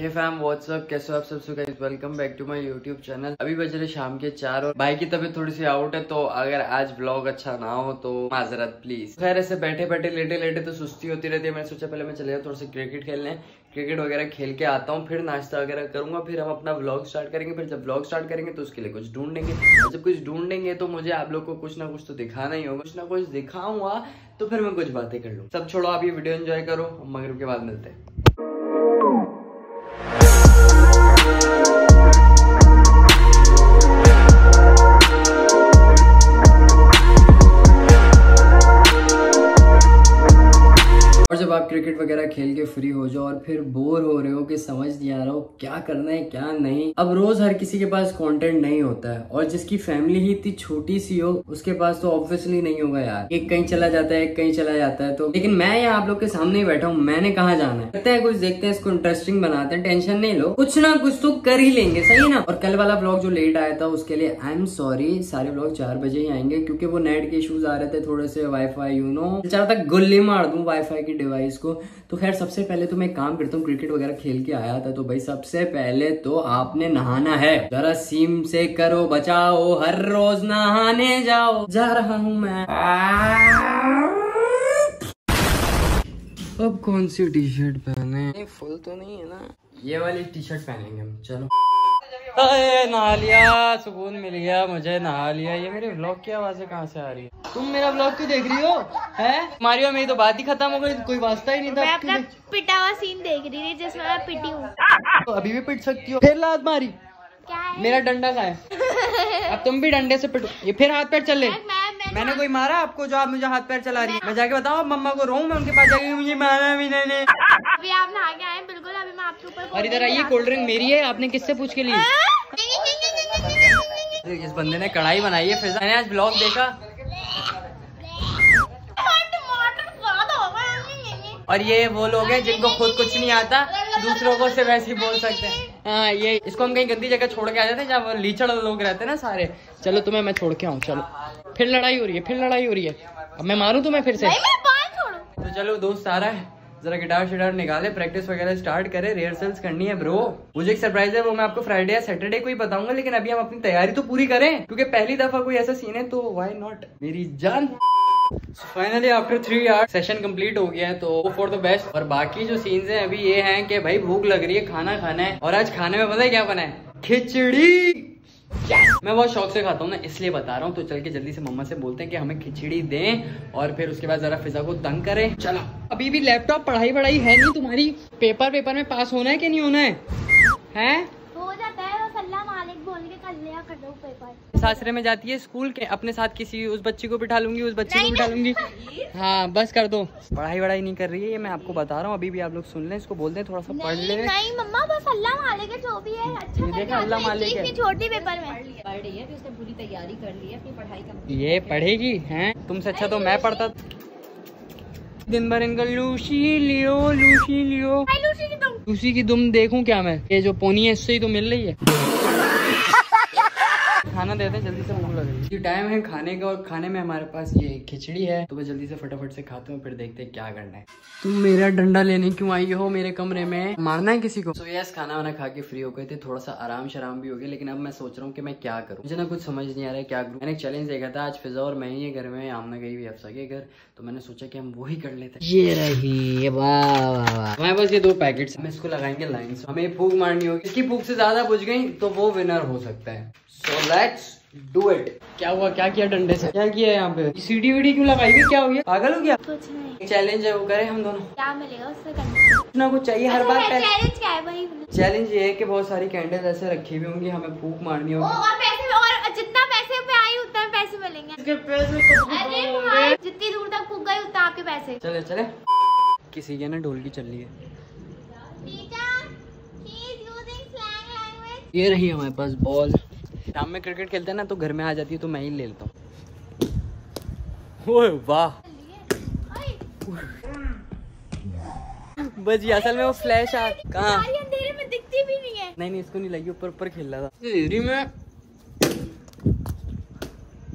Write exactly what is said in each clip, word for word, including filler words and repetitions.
हे fam WhatsApp, कैसे हो आप सब? So guys welcome back to my YouTube channel. अभी बज रहे शाम के चार और भाई की तबीयत थोड़ी सी आउट है, तो अगर आज व्लॉग अच्छा ना हो तो माजरत प्लीज। खैर ऐसे बैठे बैठे लेटे लेटे तो सुस्ती होती रहती है। मैंने सोचा पहले मैं चले जाऊँ थोड़ा सा क्रिकेट खेलने, क्रिकेट वगैरह खेल के आता हूँ, फिर नाश्ता वगैरह करूंगा, फिर हम अपना व्लॉग स्टार्ट करेंगे। फिर जब व्लॉग स्टार्ट करेंगे तो उसके लिए कुछ ढूंढेंगे, और जब कुछ ढूंढेंगे तो मुझे आप लोग को कुछ ना कुछ तो दिखाना ही होगा। कुछ ना कुछ दिखाऊंगा तो फिर मैं कुछ बातें कर लूँ। सब छोड़ो, आप ये वीडियो एंजॉय करो, मगरिब के बाद मिलते हैं। और जब आप क्रिकेट वगैरह खेल के फ्री हो जाओ और फिर बोर हो रहे हो कि समझ नहीं आ रहा हो क्या करना है क्या नहीं। अब रोज हर किसी के पास कंटेंट नहीं होता है, और जिसकी फैमिली ही इतनी छोटी सी हो उसके पास तो ऑब्वियसली नहीं होगा यार। एक कहीं चला जाता है, एक कहीं चला जाता है। तो लेकिन मैं यहाँ आप लोग के सामने ही बैठा हूँ, मैंने कहाँ जाना है। करते हैं कुछ, देखते हैं, इसको इंटरेस्टिंग बनाते हैं। टेंशन नहीं लो, कुछ ना कुछ तो कर ही लेंगे, सही ना। और कल वाला ब्लॉग जो लेट आया था उसके लिए आई एम सॉरी। सारे ब्लॉग चार बजे ही आएंगे क्योंकि वो नेट के इश्यूज आ रहे थे थोड़े से, वाईफाई यू नो चाह तक गुल्ली मार दूं वाईफाई की डिवाइस को। तो खैर सबसे पहले तो मैं काम करता हूँ, क्रिकेट वगैरह खेल के आया था तो भाई सबसे पहले तो आपने नहाना है। जरा सीम से करो बचाओ, हर रोज नहाने जाओ। जा रहा हूँ मैं। अब कौन सी टी शर्ट पहने? फुल तो नहीं है ना, ये वाली टी शर्ट पहनेंगे हम। चलो अरे नहा लिया, सुकून मिल गया मुझे, नहा लिया। ये मेरे व्लॉग की आवाजें कहाँ से आ रही है? तुम मेरा व्लॉग क्यों देख रही हो? हैं मारियो, मेरी तो बात ही खत्म हो गई, कोई वास्ता ही नहीं था। मैं अपना पिटा हुआ सीन देख रही थी जिसमें मैं पिटी हूँ। तो अभी भी पिट सकती हो। फिर लात मारी, क्या है? मेरा डंडा का है। अब तुम भी डंडे से पिटो। ये फिर हाथ पैर चल ले। मैंने कोई मारा आपको जो आप मुझे हाथ पैर चला रही है? मैं जाके बताऊँ मम्मा को, रोऊं मैं उनके पास जाके मुझे मारा भी नहीं। अभी आप नहा के आए बिल्कुल, अभी मैं आपके ऊपर। और इधर आइए, कोल्ड ड्रिंक मेरी है, आपने किससे पूछ के ली? इस बंदे ने कढ़ाई बनाई है। फिजा मैंने आज ब्लॉग देखा और ये वो लोग हैं जिनको खुद कुछ नहीं आता, दूसरों को सिर्फ वैसे ही बोल सकते हैं। हाँ, ये इसको हम कहीं गंदी जगह छोड़ के आ जाते हैं जहाँ लीचड़ लोग रहते हैं ना सारे। चलो तुम्हें मैं छोड़ के आऊँ, चलो। फिर लड़ाई हो रही है, फिर लड़ाई हो रही है। अब मैं मारूं तुम्हें फिर से? तो चलो दोस्त आ रहा है, जरा गिटार शिटार निकाले, प्रैक्टिस वगैरह स्टार्ट करे, रिहर्सल्स करनी है ब्रो। मुझे एक सरप्राइज है, वो मैं आपको फ्राइडे या सैटरडे को ही बताऊंगा, लेकिन अभी हम अपनी तैयारी तो पूरी करें क्योंकि पहली दफा कोई ऐसा सीन है तो व्हाई नॉट मेरी जान। Finally after three hours session complete हो गया है, तो फॉर द बेस्ट। और बाकी जो सीन्स हैं अभी ये हैं कि भाई भूख लग रही है, खाना खाना है। और आज खाने में पता है क्या बना है? खिचड़ी। Yes! मैं बहुत शौक से खाता हूँ ना, इसलिए बता रहा हूँ। तो चल के जल्दी से मम्मा से बोलते हैं कि हमें खिचड़ी दें, और फिर उसके बाद जरा फिजा को तंग करें। चलो अभी भी लैपटॉप पढ़ाई पढ़ाई है नहीं तुम्हारी? पेपर पेपर में पास होना है कि नहीं होना है? हैं? हो जाता है, बस अल्लाह मालिक बोल के कर लिया कर दो पेपर। सासरे में जाती है स्कूल के, अपने साथ किसी उस बच्ची को बिठा लूंगी, उस बच्ची को बिठा लूंगी। हाँ बस कर दो। पढ़ाई वढ़ाई नहीं कर रही है ये, मैं आपको बता रहा हूँ। अभी भी आप लोग सुन लें, इसको बोल दें थोड़ा सा पढ़ ले। नहीं मम्मा, बस अल्लाह मालिक है, जो भी है अच्छा। देखा अल्लाह मालिक है, छोटी पेपर में पढ़ रही है, उसने पूरी तैयारी कर ली है अपनी पढ़ाई का। ये पढ़ेगी हैं? तुमसे अच्छा तो मैं पढ़ता। दिन भर इनका Lucy Leo Lucy Leo Lucy की दुम देखूं क्या मैं? ये जो पोनी है इससे ही तो मिल रही है। खाना देते हैं, जल्दी से भूख लग रही है। टाइम है खाने का, और खाने में हमारे पास ये खिचड़ी है, तो मैं जल्दी से फटाफट से खाते हूँ, फिर देखते हैं क्या करना है। तुम मेरा डंडा लेने क्यों आई हो मेरे कमरे में? मारना है किसी को? तो यस, खाना वाना खा के फ्री हो गए थे, थोड़ा सा आराम शराम भी हो गया, लेकिन अब मैं सोच रहा हूँ कि मैं क्या करूँ। मुझे ना कुछ समझ नहीं आ रहा है क्या करूँ। मैंने एक चैलेंज देखा था, आज फिजा और मैं ही घर में, आमना गई हुई अफसा के घर, तो मैंने सोचा कि हम वो ही कर लेते हैं। ये रही, वाह वाह वाह। हमारे पास ये दो पैकेट्स, हम इसको लगाएंगे लाइन से, हमें फूक मारनी होगी। इसकी फूक से ज्यादा बुझ गई तो वो विनर हो सकता है। So let's do it. क्या हुआ? क्या किया डंडे से? क्या किया यहाँ पे? सीडी वीडी क्यों लगाई हुई? क्या हो गया? पागल हो गया? कुछ नहीं, चैलेंज है वो करें हम दोनों। क्या मिलेगा उससे करने? कुछ ना कुछ चाहिए हर बार। चैलेंज क्या है भाई? चैलेंज ये है कि बहुत सारी कैंडल ऐसे रखी हुई होंगी, हमें फूक मारनी होगी। और पैसे, और जितना पैसे पे आई उतना पैसे मिलेंगे। अरे जितनी दूर तक फूक गई उतना आपके पैसे। चले चले। किसी के ना ढोलकी चल रही है। ये रही हमारे पास बॉल। शाम में क्रिकेट खेलते हैं ना तो घर में आ जाती है, तो मैं ही ले लेता हूँ। ओए वाह, बस ये असल में वो फ्लैश आ कहाँ? अंधेरे में दिखती भी नहीं है। नहीं नहीं, इसको नहीं लगी, ऊपर ऊपर खेल रहा था में।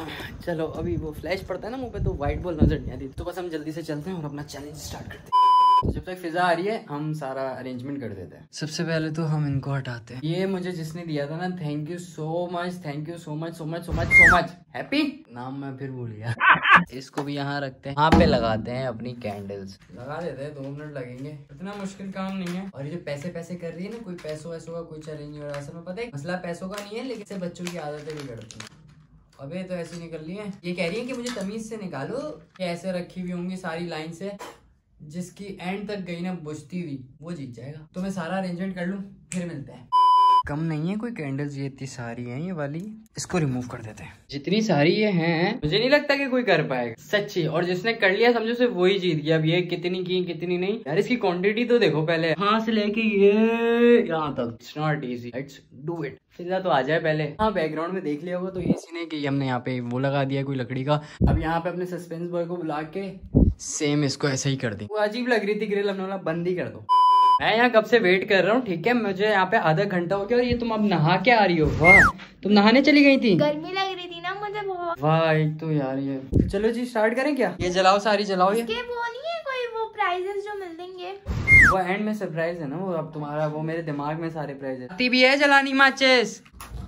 चलो अभी वो फ्लैश पड़ता है ना मुंह पे, तो व्हाइट बॉल नजर नहीं आती। तो बस हम जल्दी से चलते हैं और अपना चैलेंज स्टार्ट करते हैं। तो जब तक फिजा आ रही है हम सारा अरेंजमेंट कर देते हैं। सबसे पहले तो हम इनको हटाते हैं। ये मुझे जिसने दिया था ना, thank you so much, thank you so much so much so much so much. Happy नाम मैं फिर भूल गया। इसको भी यहाँ रखते हैं, यहाँ पे लगाते हैं अपनी कैंडल्स। लगा देते हैं, दो मिनट लगेंगे, इतना मुश्किल काम नहीं है। और ये जो पैसे पैसे कर रही है ना, कोई पैसों वैसों का कोई चैलेंज नहीं हो रहा। असल में पता है मसला पैसों का नहीं है, लेकिन से बच्चों की आदतें बिगड़ती हैं। अबे तो ऐसी निकल रही है। ये कह रही है कि मुझे तमीज से निकालो, कि ऐसे रखी हुई होंगी सारी लाइन से, जिसकी एंड तक गई ना बुझती हुई वो जीत जाएगा। तो मैं सारा अरेंजमेंट कर लूं, फिर मिलते हैं। कम नहीं है कोई कैंडल्स, ये इतनी सारी हैं ये वाली, इसको रिमूव कर देते हैं। जितनी सारी ये हैं मुझे नहीं लगता कि कोई कर पाएगा सच्ची। और जिसने कर लिया समझो सिर्फ वही जीत गया। अब ये कितनी की कितनी नहीं यार, इसकी क्वांटिटी तो देखो पहले, यहाँ से लेके ये यहाँ तक। It's not easy, let's do it. फिजा तो आ जाए पहले। हाँ बैकग्राउंड में देख लिया होगा तो ये सीन है कि हमने यहाँ पे वो लगा दिया कोई लकड़ी का। अब यहाँ पे अपने सस्पेंस बॉय को बुला के सेम इसको ऐसे ही कर दी। वो अजीब लग रही थी ग्रिल, हमने बोला बंद ही कर दो। मैं यहाँ कब से वेट कर रहा हूँ, ठीक है। मुझे यहाँ पे आधा घंटा हो गया और ये तुम अब नहा के आ रही हो। वाह, तुम नहाने चली गई थी? गर्मी लग रही थी ना मुझे बहुत। वाह एक तो यार ये। चलो जी स्टार्ट करें क्या? ये जलाओ, सारी जलाओ। ये इसके वो नहीं है कोई वो प्राइजेस जो मिल देंगे? वो एंड में सरप्राइज है ना वो। अब तुम्हारा वो मेरे दिमाग में सारे प्राइज है। भी है जलानी माचिस।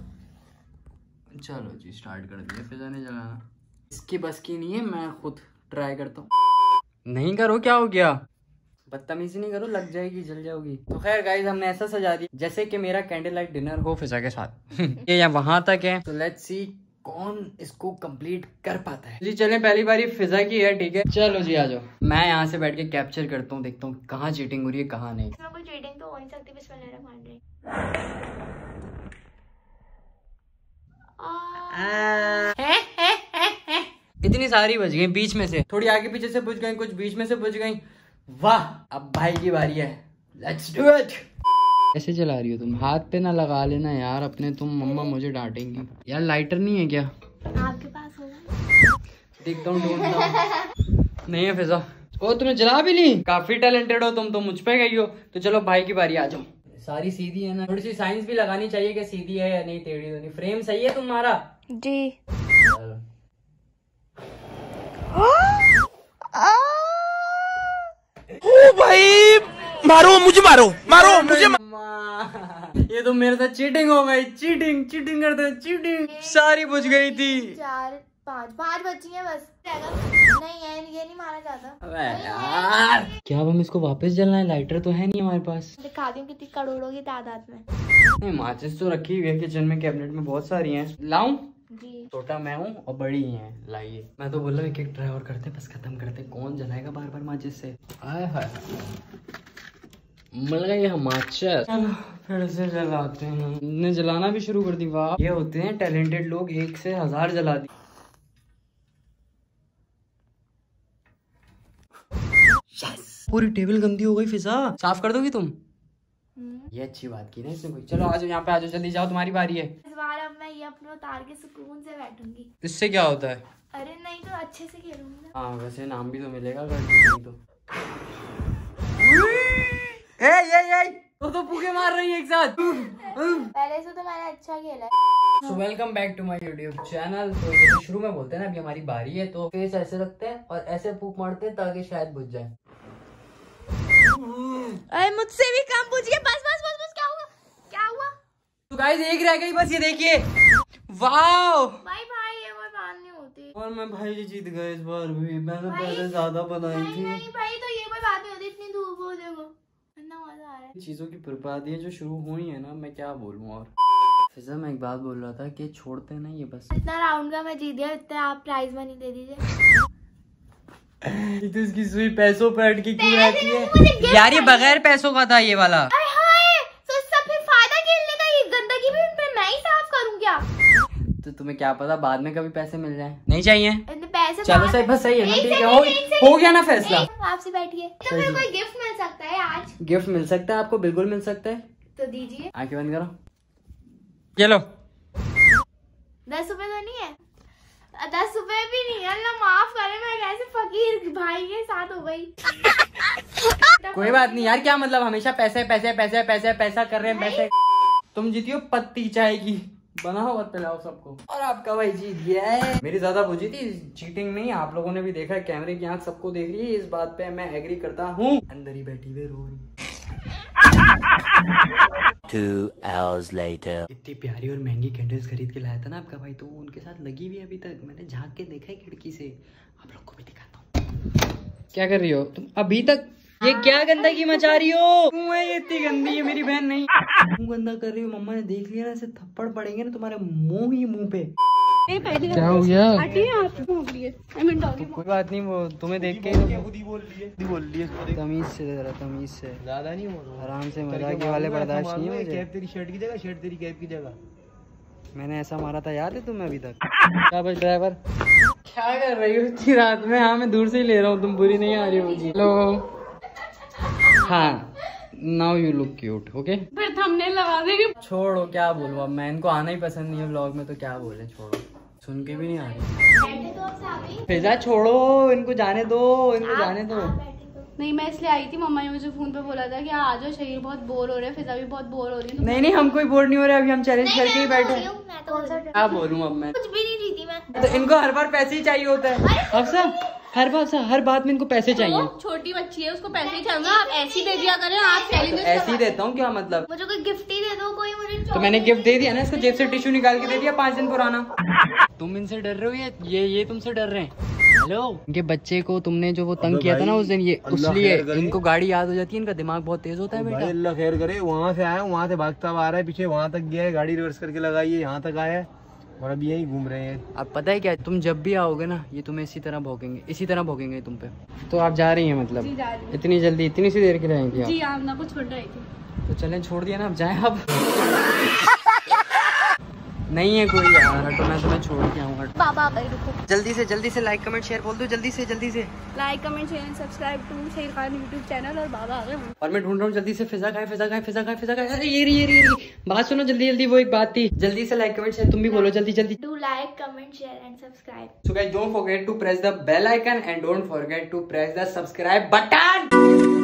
चलो जी स्टार्ट कर दिया। फिजा ने जलाना, इसकी बस की नहीं है, मैं खुद ट्राई करता हूँ। नहीं करो, क्या हो गया? बदतमीजी नहीं करो, लग जाएगी, जल जाओगी। तो खैर गाइस हमने ऐसा सजा दिया जैसे कि मेरा कैंडल लाइट डिनर हो फिजा के साथ। ये यहाँ वहां तक है, तो लेट्स सी कौन इसको कंप्लीट कर पाता है। जी चलें, पहली बारी फिजा की है, ठीक है। चलो जी आ जाओ। मैं यहाँ से बैठ के कैप्चर करता हूँ, देखता हूँ कहाँ चीटिंग हो रही है कहाँ नहीं। इसमें कोई चीटिंग तो हो नहीं सकती। बिस्मिल्लाह। इतनी सारी बच गई बीच में से, थोड़ी आगे पीछे से बुझ गई, कुछ बीच में से बुझ गई। वाह, अब भाई की बारी है, लेट्स डू इट। कैसे जला रही हो तुम? हाथ पे ना लगा लेना यार अपने, तुम मम्मा मुझे डांटेंगी। यार लाइटर नहीं है क्या आपके पास? होगा, देखता हूँ ढूंढता हूँ। नहीं है फिजा। ओ तुमने जला भी ली, काफी टैलेंटेड हो तुम तो, मुझ पे गई हो। तो चलो भाई की बारी, आ जाओ। सारी सीधी है ना, थोड़ी सी साइंस भी लगानी चाहिए कि सीधी है या नहीं, टेढ़ी तो नहीं। फ्रेम सही है तुम्हारा? जी। ओ भाई मारो मुझे, मारो मारो मुझे। ये तो मेरे साथ चीटिंग हो गई। चीटिंग चीटिंग करते चीटिंग। सारी बुझ गई थी। चार पाँच पाँच बच्ची हैं बस। नहीं है, ये नहीं माना जाता। अबे यार क्या अब हम इसको वापस जलना है? लाइटर तो है नहीं हमारे पास। दिखाती हूँ कितनी करोड़ों की तादाद में। नहीं माचिस तो रखी हुई है किचन में, कैबिनेट में बहुत सारी हैं। लाऊं? जी। छोटा मैं हूँ और बड़ी है, लाइए। मैं तो बोल रहा हूँ एक एक ट्राई और करते, बस खत्म करते। कौन जलाएगा बार बार माचिस से? आय हाय, मिल गई हम माचिस। चलो फिर से जलाते हैं। ने जलाना भी शुरू कर दी। वाह, ये होते हैं टैलेंटेड लोग, एक से हजार जला दी। पूरी टेबल गंदी हो गई फिजा, साफ कर दोगी तुम? ये अच्छी बात की ना इसने कोई। चलो आज यहाँ पे आ जाओ, जल्दी जाओ, तुम्हारी बारी है। इस बार अब मैं ये अपने उतार के सुकून से बैठूंगी। इससे क्या होता है? अरे नहीं तो अच्छे से खेलूंगी ना। हाँ वैसे नाम भी तो मिलेगा अगर जीतेंगी तो। ए ये ये तो तो पूके मार रही है एक साथ। पहले से तो मैंने अच्छा खेला है। So welcome back to my YouTube channel. तो जैसे शुरू में बोलते हैं ना, अभी हमारी बारी है, तो फेस ऐसे रखते हैं और ऐसे फूक मारते हैं ताकि शायद बुझ जाए। अरे मुझसे भी कम बुझ गया। बस बस बस बस, क्या हुआ क्या हुआ? तो गाइस एक रह गई बस, ये देखिए। वाओ भाई भाई ये कोई बात नहीं होती। और मैं भाई जी जीत गए इस बार भी। मैंने भाई, पहले ज्यादा बनाई नहीं थी। नहीं भाई, तो ये कोई बात नहीं होती। इतनी धूप हो, देखो इतना मजा आ रहा है। चीजों की बर्बादियां जो शुरू हुई है ना, मैं क्या बोलूं। और फिजा मैं एक बात बोल रहा था कि छोड़ते ना ये बस। इतना राउंड का मैं जीत गया, इतना आप प्राइज मनी दे दीजिए। तो इसकी सुई पैसों पे अटकी क्यों रहती है यार? ये बगैर पैसों का था ये वाला। अरे हाय, तो इससे फिर फायदा खेलने का? ये गंदगी भी फिर मैं ही साफ करूं क्या? तो तुम्हें क्या पता बाद में कभी पैसे मिल जाए। नहीं चाहिए पैसे? चलो सही, बस सही है ना, ठीक है। हो, हो गया ना फैसला। आपसे बैठिए। तो मेरे को गिफ्ट मिल सकता है आज? गिफ्ट मिल सकता है आपको, बिल्कुल मिल सकता है। तो दीजिए। आंखें बंद करो, ये लो। दस रुपए तो नहीं है? दस रुपए भी नहीं है। अल्लाह माफ करे, मैं कैसे फकीर भाई के साथ हो गई। कोई बात नहीं यार, क्या मतलब हमेशा पैसे पैसे पैसे पैसे पैसा कर रहे हैं। पैसे तुम जीती हो पत्ती चाय की बनाओ और पिलाओ सबको। और आपका भाई जीत गया है। मेरी ज्यादा बुझी थी, चीटिंग नहीं, आप लोगों ने भी देखा है, कैमरे की आंख सबको देख रही है, इस बात पे मैं एग्री करता हूँ। अंदर ही बैठी हुई रो रही। Two hours later. इतनी प्यारी और महंगी कैंडल्स खरीद के लाया था ना आपका भाई, तो उनके साथ लगी हुई अभी तक, मैंने झांक के देखा है खिड़की से। आप लोग को भी दिखाता हूँ। क्या कर रही हो तुम अभी तक? ये क्या गंदगी मचा रही हो? क्यों है ये इतनी गंदी? है मेरी बहन नहीं। क्यों गंदा कर रही हो? मम्मा ने देख लिया ना, ऐसे थप्पड़ पड़ेंगे ना तुम्हारे मुंह ही मुंह पे। क्या हो गया? कोई बात नहीं, वो तुम्हें देख के तमीज से जरा, तमीज से ज्यादा नहीं, आराम से, मजाक वाले बर्दाश्त नहीं है मुझे। कैप तेरी शर्ट की जगह, शर्ट तेरी कैप की जगह। मैंने ऐसा मारा था, याद है तुम्हें अभी तक? क्या बस ड्राइवर क्या कर रही हो इतनी रात में? हाँ मैं दूर से ही ले रहा हूँ, तुम बुरी नहीं आ रही होगी। हेलो हाँ, now you look cute. Okay फिर थंबनेल लगा देंगे। छोड़ो, क्या बोलूँ अब मैं, इनको आना ही पसंद नहीं है व्लॉग में, तो क्या बोले, छोड़ो, सुन के भी नहीं आ रही। फिजा छोड़ो, इनको जाने दो, इनको जाने दो। नहीं मैं इसलिए आई थी, मम्मा ने मुझे फोन पे बोला था कि आ जाओ, शरीर बहुत बोर हो रहे हैं, फिजा भी बहुत बोर हो रही है। नहीं नहीं, हम कोई बोर नहीं हो रहे, अभी हम चैलेंज करके ही बैठे। क्या बोलूँ अब मैं? कुछ भी नहीं जीती मैं। तो इनको हर बार पैसे ही चाहिए होता है। अफसा हर बात हर बात में इनको पैसे चाहिए। छोटी बच्ची है, उसको पैसे ही चाहिए, आप ऐसी दे दिया करें। आप तो ऐसे ही देता हूँ, क्या मतलब? मुझे कोई गिफ्ट ही दे दो, कोई मुझे। तो मैंने गिफ्ट दे दिया ना, इसको जेब से टिश्यू निकाल के दे दिया, पाँच दिन पुराना। तुम इनसे डर रहे हो या ये ये तुमसे डर रहे हैं? हेलो, इनके बच्चे को तुमने जो वो तंग किया था ना उस दिन, ये उसलिए इनको गाड़ी याद हो जाती है, इनका दिमाग बहुत तेज होता है बेटा। अल्लाह खैर करे, वहाँ से आया, वहाँ से भागता हुआ आ रहा है, पीछे वहाँ तक गया है, गाड़ी रिवर्स करके लगाई है, यहाँ तक आया है और अब यही घूम रहे हैं। अब पता है क्या, तुम जब भी आओगे ना, ये तुम्हें इसी तरह भौंकेंगे, इसी तरह भौंकेंगे तुम पे। तो आप जा रही हैं मतलब? जी जा रही हूँ। इतनी जल्दी, इतनी सी देर की रहेंगी आप? जी आप ना कुछ छोड़ रही थी। तो चलें, छोड़ दिया ना, अब जाएं अब। नहीं है कोई यार, हटो, मैं तुम्हें छोड़ के आऊँगा। पापा आप रुको, जल्दी से जल्दी से लाइक कमेंट शेयर बोल दो, जल्दी से जल्दी से like comment share subscribe to Sher Khan YouTube channel. और बाबा आ गए। और मैं ढूंढ रहा हूँ, जल्दी से फिजा खाए, फिजा खाए, फिजा खाए, फिजा खाए। अरे ये रही, ये रही, ये रही। बात सुनो जल्दी जल्दी, वो एक बात थी, जल्दी से लाइक कमेंट शेयर, तुम भी बोलो जल्दी जल्दी। Do like comment share and subscribe. So guys, don't forget to press the bell icon and don't forget to press the subscribe button.